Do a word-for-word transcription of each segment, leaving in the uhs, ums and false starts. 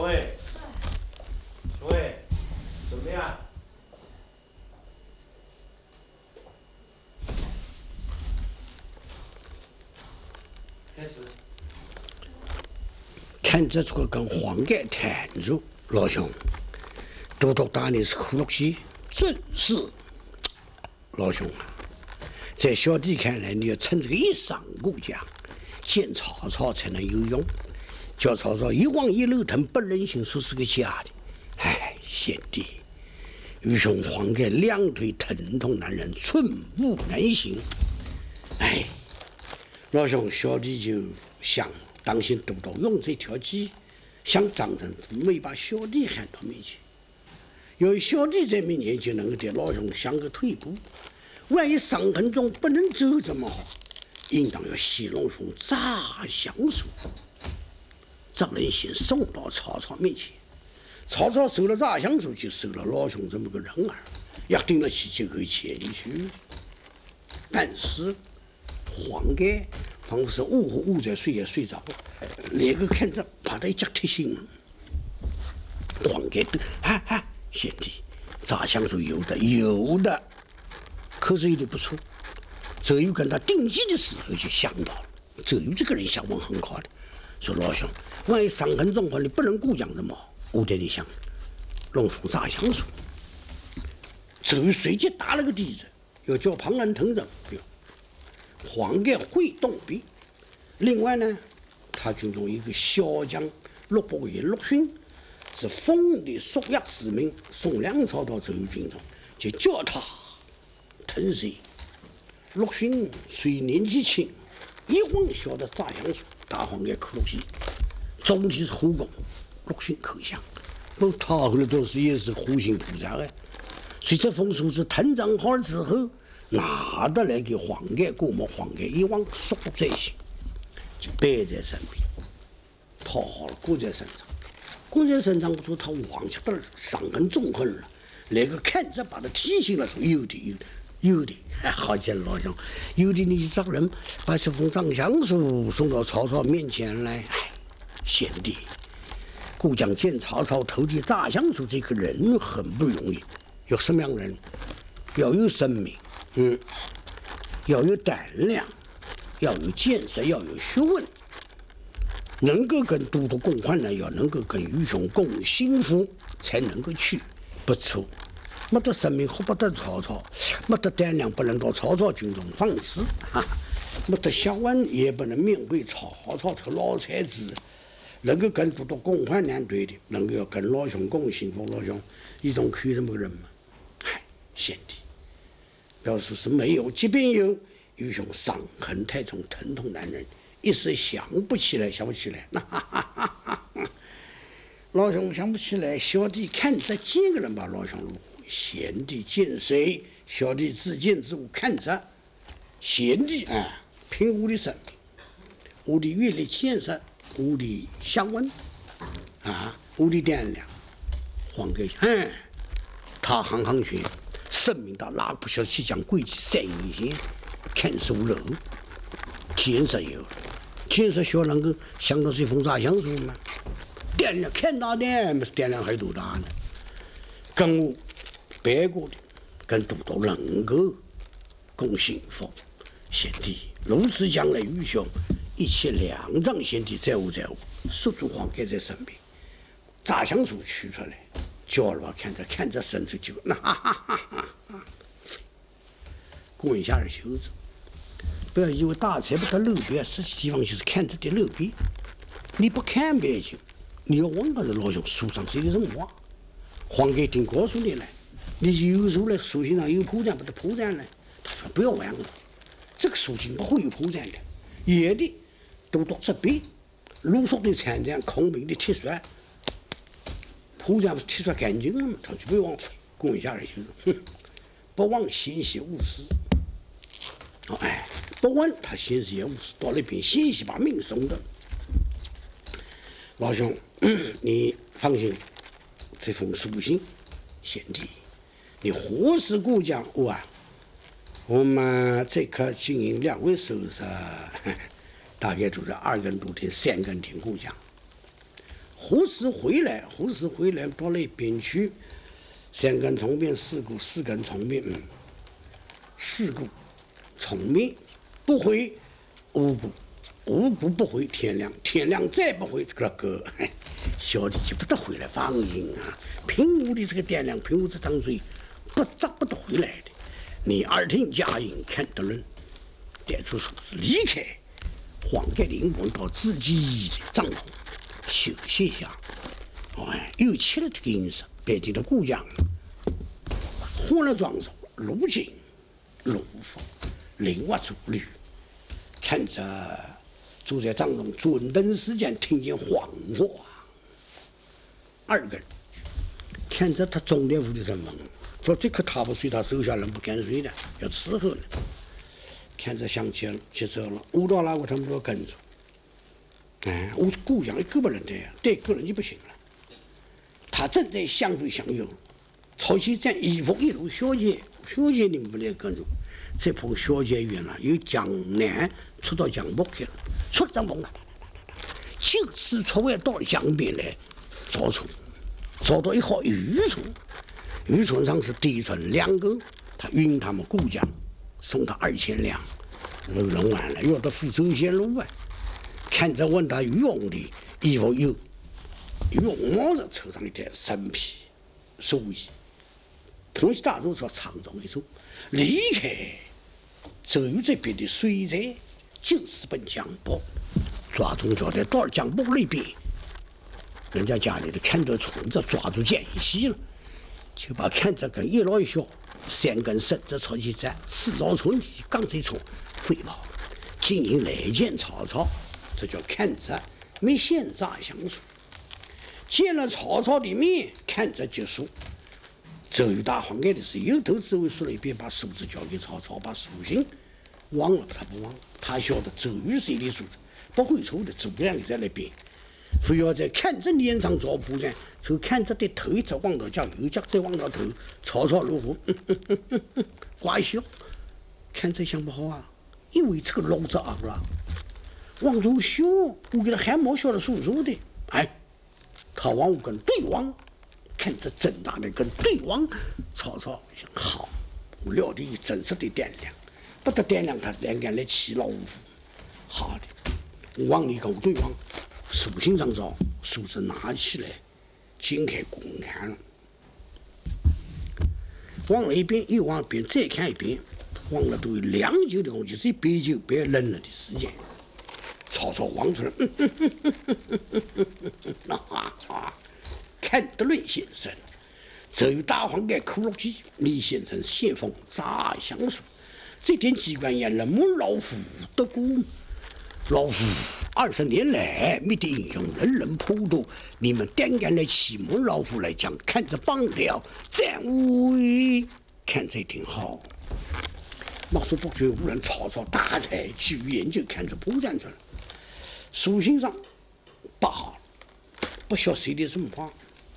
诸位，诸位，准备啊！开始。 看着这个跟黄盖谈着，老兄，都督大人是苦乐西，真是老兄啊！在小弟看来，你要趁这个一上过江，见曹操才能有用。叫曹操一往一路腾，不忍心说是个假的。哎，贤弟，愚兄黄盖两腿疼痛难忍，寸步难行。哎，老兄，小弟就想当心督督用这条计，想张成没把小弟喊到面前。有小弟在面前，就能够对老兄想个退步。万一伤痕中不能走怎么好？应当要戏弄出诈降书，张人先送到曹操面前。曹操收了诈降书，就收了老兄这么个人儿，要顶得起这口气去。但是黄盖仿佛是呜呼呜在睡也睡着，那个看着把他一脚踢醒。黄盖都哈哈，贤弟，诈降书有的有的。可是有点不错，周瑜跟他定计的时候就想到了，周瑜这个人想法很好的，说老兄，万一伤痕重话，你不能过江的嘛，我对你想弄出诈降书。周瑜随即打了个底子，要叫庞安腾人，黄盖会动兵。另外呢，他军中一个骁将陆伯言陆逊，是封的属下之名，送粮草到周瑜军中，就叫他腾水。陆逊虽年纪轻，一晃晓得诈降书，大黄盖克陆逊，总体是后宫，陆逊口降。不，他后来都是也是护心菩萨哎。所以这封书是誊账好了之后，拿得来给黄盖过目，黄盖一望缩在心，就背在身边，讨好了挂在身上。挂在身上，我说他忘记了伤痕重恨了。那个看着把他提醒了，说有的有的。有的，好见老兄，有的你找人把这封诈降书送到曹操面前来。哎，贤弟，故将见曹操投递诈降书，这个人很不容易。有什么样的人？要有生命，嗯，要有胆量，要有见识，要有学问，能够跟都督共患难，要能够跟愚兄共幸福，才能够去。不错。没得生命活不得曹操，没得胆量不能到曹操军中放肆，哈，没得学问也不能面对曹操这个老才子，能够跟都督共患难对的，能够要跟老兄共幸福，老兄一种可以这么个人吗？唉，贤弟，要说是没有，即便有，愚兄伤痕太重，疼痛难忍，一时想不起来，想不起来。哈哈哈哈老兄想不起来，小弟看着见个人把老兄入。贤弟见谁，小弟自见之物看着。贤弟啊，凭我的生命，我的阅历见识，我的学问啊，我的胆量，黄盖嗯，他行行学，生命到哪不晓得去讲规矩，三一线，看书楼，见识有了，见识小能够想到这封诈降书吗？胆量看大点，没胆量还多大呢？跟我。白过的，跟都督能够共幸福。贤弟，如此将来，愚兄一切两仗，贤弟在乎在乎，束住黄盖在身边，诈降书取出来，叫了看着看着身子就那哈哈哈哈哈，滚下了袖子。不要以为大才不得露边，实际地方就是看着的露边。你不看白就，你要问他的老兄书上是一个人话，黄盖定告诉你来。你有时候呢，书信上有破绽，不得破绽呢？他说不要玩了，这个书信不会有破绽的，有的都到这边，路上的残障，孔明的铁栓，破绽不是铁栓干净了吗？他就不要往滚下来就是，哼，不忘先习勿私。哦，哎，不问他先习也勿私，到那边先习把命送的。老兄，你放心，这封书信，贤弟。你何时过江？我啊，我们这颗经营两位手上，大概都是二更多天、三更天过江。 何时回来？何时回来？到那边去，三根葱面，四股，四根葱面，嗯，四股葱面不回，五股，五股不回，天亮，天亮再不回，这个哥，小弟就不得回来放心啊！平屋的这个店粮，平屋这张嘴，不咋不得回来的。你二听家营看得人，点出手子离开，黄盖灵魂到自己的帐篷休息一下。哎，又起了这个音色，北京的故乡，换了装束，如今龙凤灵娃主律，看着坐在帐中准等时间，听见谎话。二个人看着他中年妇的人忙，说这可他不睡，他手下人不敢睡的，要伺候呢。看着想起了，去走了，舞到哪个他们都要跟着。哎，我故乡一个不能的呀，对个人就不行了。他正在相对相拥，曹溪站一风一路小姐，小姐你们不来跟着。这碰小姐远了，由江南出到江北去了，出了江北了，就此出外到江边来找虫，找到一号渔船，渔船上是地船两个，他运他们故乡，送他二千两，弄弄完了，要到福州线路啊。看着问他渔翁的衣服有，渔翁帽子头上一戴生皮寿衣，同西大路说长中一走，离开周瑜这边的水寨，就是奔江北，抓住交代到江北那边，人家家里的看着虫子抓住奸细了，就把看着跟一老一小三根绳子抄起站，四招村的刚才从飞跑，进行来见曹操。这叫看着没现诈相处，见了曹操的面，看着结束。周瑜大黄盖的是由头至尾说了一遍，把数字交给曹操，把属性忘了他不忘，他晓得周瑜是一粒数字，不会错的，诸葛亮也在那边。非要在看着脸上找铺展，就看着的头一直往到脚，右脚再往到头。曹操如何？怪笑，看着想不好啊，因为这个老子啊了。往中笑，我给他汗毛笑得酥酥的。哎，他往我跟对望，看着郑大的跟对望。曹操想好，我料的真实的胆量，不得胆量他两个来欺老五虎。好的，我往你跟我对望，手心上找，手指拿起来，揭开公看了。往了一边，又往一边，再看一遍，忘了都有两酒的东西，是一杯酒别扔了的时间。曹操望出来，嗯嗯嗯嗯嗯嗯嗯啊啊！看得论先生，这与大黄盖苦肉计，李先生先锋咋相说？这点机关也人们老夫的故，老夫二十年来没得英雄，人人普渡，你们胆敢来欺负老夫来讲，看着绑了，站位，看着挺好。那时不觉无人，曹操大才去研究，看着破绽出来。书信上不好，不晓谁的什么话，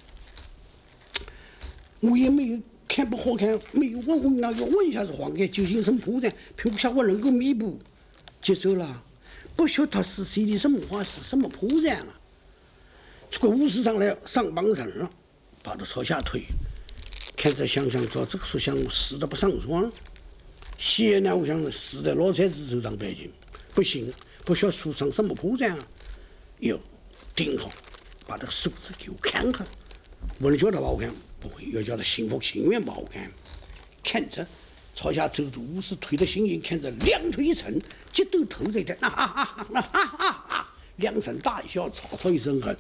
我也没有看不好看，没有问问那要问一下是黄盖究竟什么破绽，并不想我能够弥补，接受了，不晓他是谁的什么话，是什么破绽了。这个武士上来上帮人了，把他朝下推，看着想想照这个说想死的不上床，现在我想死在老财子手上北京，不行。不晓得书上什么破绽啊？有，顶好，把这个数字给我看看。我能叫他不好看，不会，要叫他心服情愿不好看。看着朝下走着武士推的行营，看着两腿一沉，激斗头在这，啊哈哈哈哈哈哈哈！两声大笑，曹操一声喊：“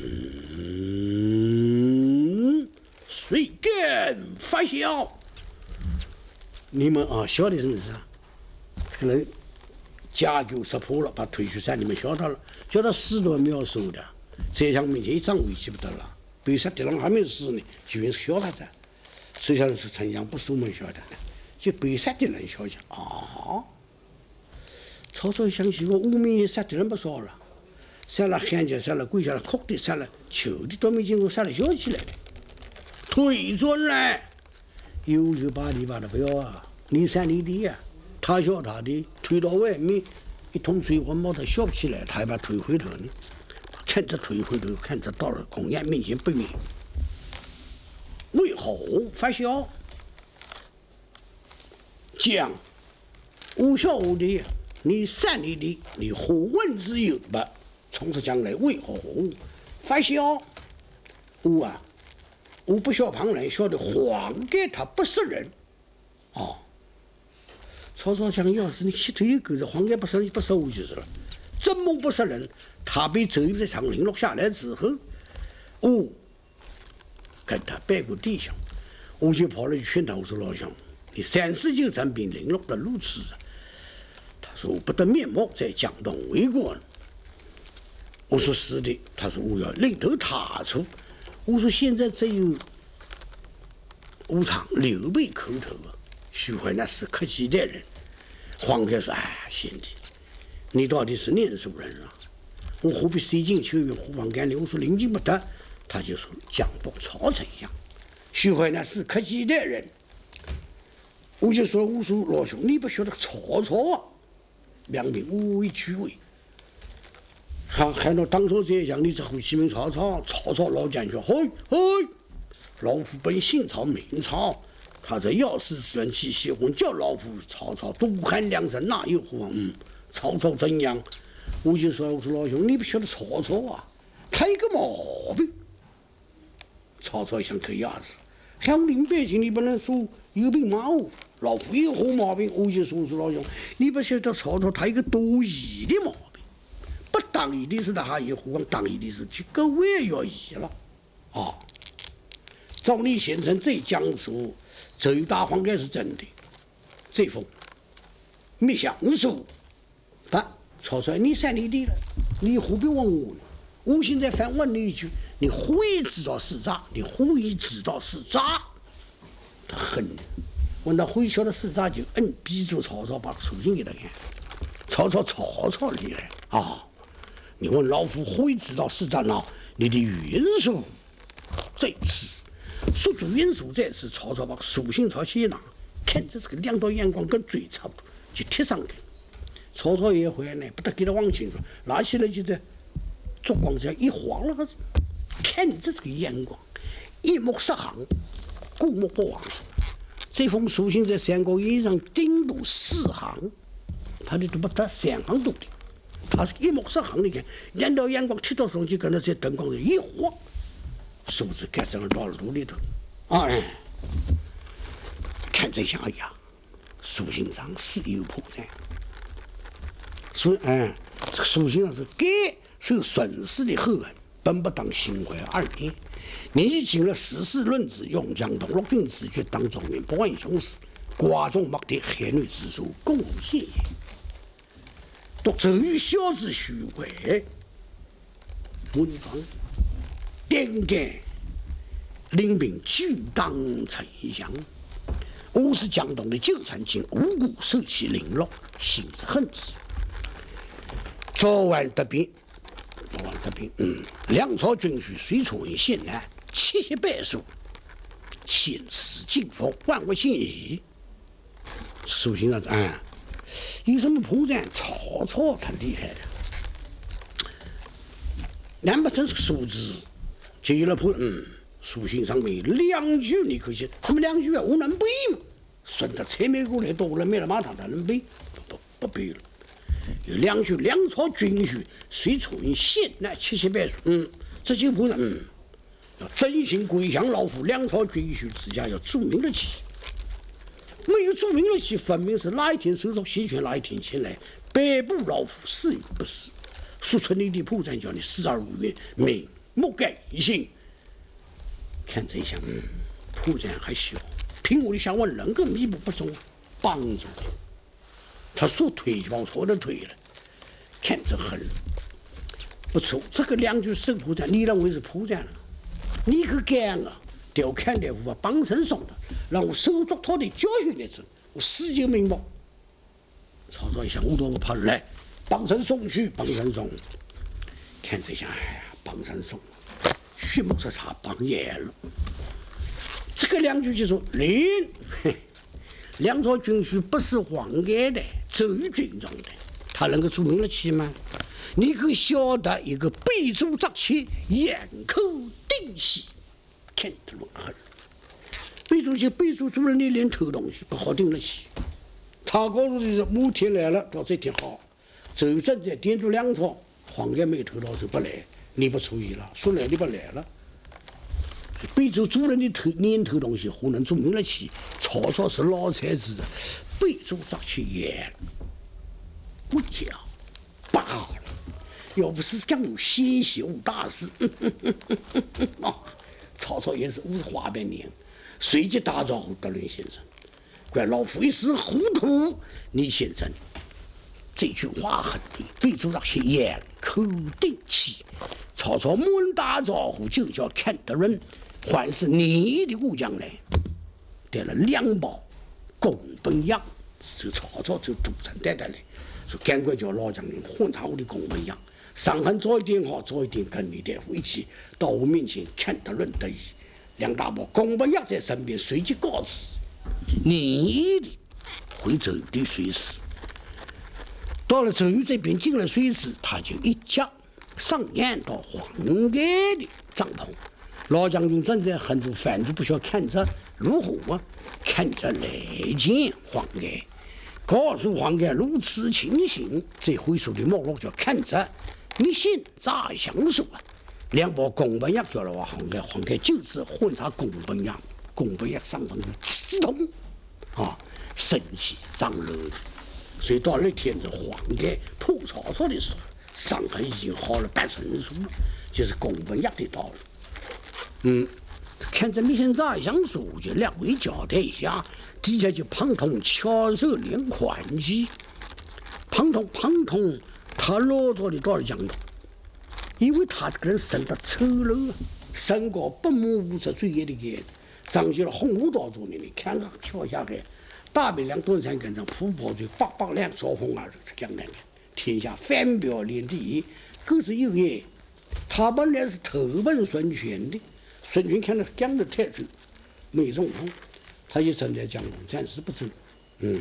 嗯，谁敢发笑？”你们啊，晓得什么事啊？这个人。家狗识破了，把推去山里面晓得了，晓得死都没有收的，在墙面前一掌围起不得了，被杀的人还没死呢，居然是小孩子，谁晓得是丞相不是我们晓得的，就被杀的人晓得啊。曹操想起我无名杀的人不少了，杀了汉家，杀了贵家，哭的杀了，求的都没经过，杀了小起来的，退转来，有就把你把他不要啊，你杀你的呀。他笑他的，推到外面，一通水火冒他笑不起来，他还把推回头呢。 看着退回头，看着到了公安面前不免为后发笑。讲吴小武的，你善利的，你何问之有吧？从此将来为何发笑？吴啊，吴不晓旁人，晓得黄盖他不是人。哦，曹操讲，要是你膝头一狗子，黄盖不是不是吴就是了。真梦不是人，他被周瑜这场凌落下来之后，吴跟他拜过弟兄，我就跑了去劝他，我说老兄，你三十九战兵凌落的如此，他说我不得面目在江东为国。我说是的，他说我要领头踏出。我说现在只有武昌刘备口头啊，徐怀那是客气的人。黄盖说：“哎，贤弟，你到底是念书人啊？我何必塞进秋云虎王干里？”我说：“临近不得。”他就说：“江东曹丞相，徐怀那是客气的人。”我就说：“我说老兄，你不晓得曹操啊，两兵无为屈位。还还能当初这样，你只会起名曹操，曹操老将军，嘿嘿，老夫本姓曹名曹，他这要事之人起邪魂，叫老夫曹操多喊两声，哪有胡嗯，曹操怎样？我就说，我说老兄，你不晓得曹操啊，他有个毛病。曹操想可压死，乡邻百姓，你不能说有病骂我，老夫有何毛病？我就说，我说老兄，你不晓得曹操他有个多疑的毛病。不当义的是他还有胡王当义的是几个月要义了啊！照你先生这讲述，这一大荒该是真的。这封没相书，不，曹操你善你的了，你何必问我呢？我现在反问你一句：你会知道是诈？你会知道是诈？他恨的，问他会晓得是诈，就摁逼住曹操，把书信给他看。曹操曹操厉害啊！你问老夫会知道是诈呢？你的元首在此，说主元首在此。曹操把书信朝写拿，看着这个两道眼光跟嘴差不多，就贴上去。曹操也回来，不得给他往前说，拿起来就在烛光下一晃了，看着这个眼光，一目十行，过目不忘。这封书信在《三国演义》上顶多四行，他的都不得三行多的。他是一目十行，你看两道眼光贴到上去，跟他在灯光上一晃，数字盖上了到炉里头。哎，看这下，哎呀，书信上是有破绽。所以，哎，这个书信上是该受损失的后人，本不当心怀二念。你尽了时事论之，用江东落定之决，当中面不问雄事，瓜中莫得海内之属，共谢也。独周瑜小子虚伪，文章点改领兵拒当丞相。我是江东的旧臣，竟无故受其凌落，心之恨之。昨晚得兵，昨晚得兵，嗯，粮草军需随从于县南，七十倍数，现此进奉，万物尽矣。书信上啊。有什么破绽？曹操他厉害了，难不成是数字就有了破？嗯，书信上面两句，你可信？什么两句啊？我能背吗？顺着车没过来，多了没了马场，他能背？不不不背了。有两句，粮草军需随从于县南七十倍数。嗯，这就破绽。嗯，要真心归降老夫，粮草军需之下要注明了起。没有注明了其分明是哪一天收到西权，哪一天前来摆布老夫，是与不是？说出你的破绽，叫你死而无怨，命莫改姓。看这一项，嗯，破绽还小，凭我的想法能够弥补不足，帮助他。他说退就往错的退了，看这狠，不错。这个两句是破绽，你认为是破绽了？你可干了？调看的我帮身送的，让我收着他的教训的字，我死就明白。曹操一想，我多我跑来，帮身送去，帮身送。看这下，哎呀，帮身送，血目之差帮严了。这个两句就说：林，粮草军需不是黄盖的，周瑜军中的，他能够注明了起吗？ 你可晓得一个背主扎切，眼口定西，看得论狠。背主去背主主人你连偷东西不好顶得起。他告诉你是某天来了，到这天好，走正在点住粮草，黄盖没偷到就不来，你不注意了，说来你不来了。背主主人的偷连偷东西，胡能做明了起？曹操是老才子，背主扎切眼。我讲罢了，要不是讲有先贤无大事，啊，曹操也是五十花百年，随即打招呼德伦先生，怪老夫一时糊涂，倪先生这句话很对，背主那些眼口定气。曹操猛打招呼，就叫看德伦，还是你的故将来，带了两包宫本药，这曹操就督城带带来。说赶快叫老将军换上我的宫本药，伤痕早一点好，早一点跟你大夫一起到我面前看德伦得意。梁大伯宫本药在身边，随即告辞：你的回周瑜的水师。到了周瑜这边进了水师，他就一脚上岸到黄盖的帐篷。老将军正在横着反着不晓看着如何啊，看着来见黄盖。告诉黄盖如此情形，这回书的目录叫看着，你现在详述啊。两包宫本药叫了我黄盖，黄盖就是混茶宫本药，宫本药上上就刺痛啊，生气长热。所以到那天子黄盖破曹操的时候，伤痕已经好了八成熟，就是宫本药的道理。嗯，看着你现在详述，就两位交代一下。底下就庞统翘首连环击，庞统庞统他落着的到了江东，因为他这个人生得丑陋啊，身高不满五尺最野的个，长起了红舞刀做的，你看着跳下来，大北两顿山跟上扑跑嘴，八八两烧红儿是江南的，天下反表连第一，更是有也。他本来是投奔孙权的，孙权看他讲的太走，没中风。他就正在江东，暂时不走。嗯，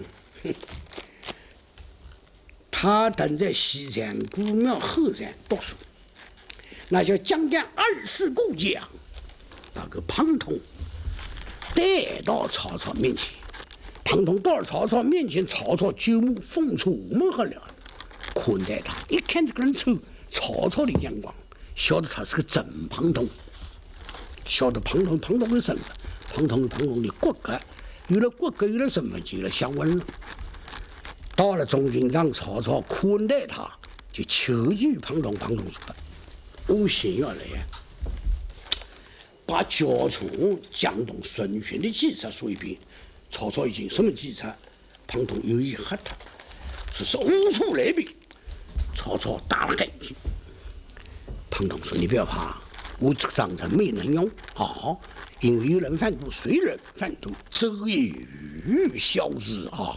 他等在西山古庙后山读书，那叫将将二世故将，把个庞统带到曹操面前。庞统到了曹操面前，曹操九目风出没合了，款待他。一看这个人丑，曹操的眼光晓得他是个真庞统，晓得庞统庞统的身份。庞统庞统的骨骼，有了骨骼，有了身份，就有了香温了。到了中军长曹操款待他，就求救庞统。庞统说：“我先要来呀，把交出江东孙权的计策说一遍。”曹操已经什么计策？庞统有意吓他，说是无处来兵。曹操打了干净。庞统说：“你不要怕，我这个章程没能用。好。”因为有人贩毒，谁人贩毒？周瑜小子啊！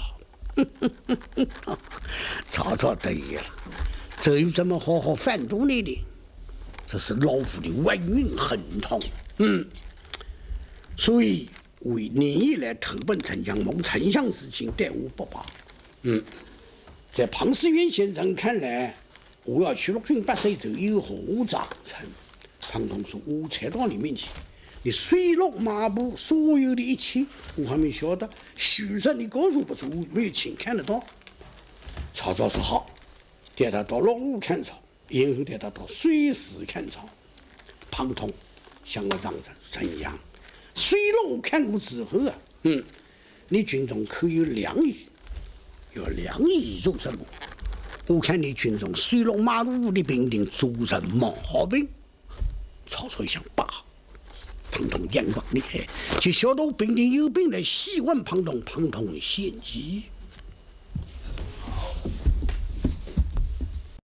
曹操得意了，周瑜怎么好好贩毒你的？这是老夫的万运亨通。嗯，所以为你来投奔陈江谋，丞相之情，待我不罢。嗯，在庞士元先生看来，我要去陆逊八岁走，有何章程？庞统说：“我才到你面前。”你水陆马步所有的一切，我还没晓得。虚实你告诉不出，我没有亲看得到。曹操说好，带他到陆路看草，然后带他到水师看草。庞统向我张成丞相，水陆看过之后啊，嗯，你军中可有良医？有良医做什么？我看你军中水陆马步的兵丁做什么毛病？曹操一想，罢。庞统眼光厉害，就晓得兵丁有病来细问庞统，庞统献计。